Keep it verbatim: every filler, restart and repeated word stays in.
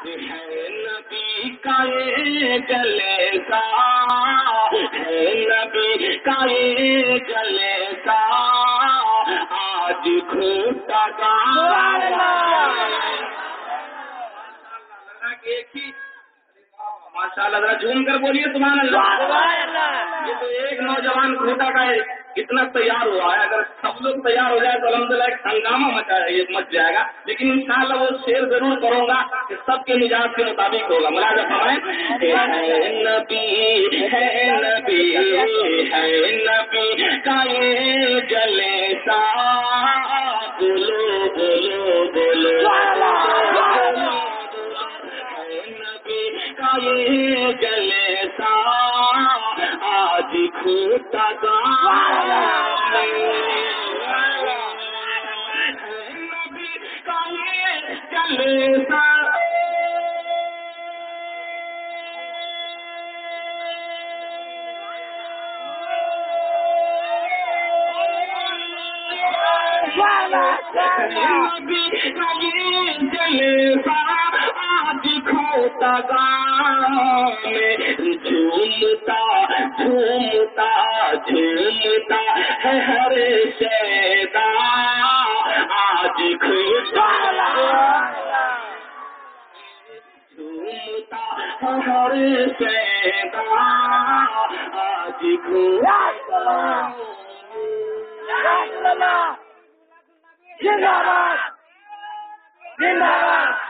ہے نبی کا یہ جلسہ ہے نبی کا یہ جلسہ آج کھوٹا گانا ایک ہی ماشاء اللہ ذرا جھوم کر بولیے سبحان اللہ. یہ تو ایک نوجوان کھوٹا کا اتنا تیار ہوا ہے. اگر سب لوگ تیار ہو جائے تو الحمدللہ ایک ہنگامہ مچا ہے یہ مچ جائے گا. لیکن انشاءاللہ وہ شعر ضرور کروں گا کہ سب کے مزاج کے مطابق ہوگا. ملاحظہ فرمائیں ہے نبی ہے نبی ہے نبی کا یہ جلسہ بولو بولو بولو یہ جلسہ آج کھوٹا گانا نبی کا یہ جلسہ نبی کا یہ جلسہ آج کھوٹا گانا میں جھومتا جھومتا جھومتا ہے ہر شیدا آج کھوٹا جھومتا ہے ہر شیدا آج کھوٹا زندہ باد زندہ باد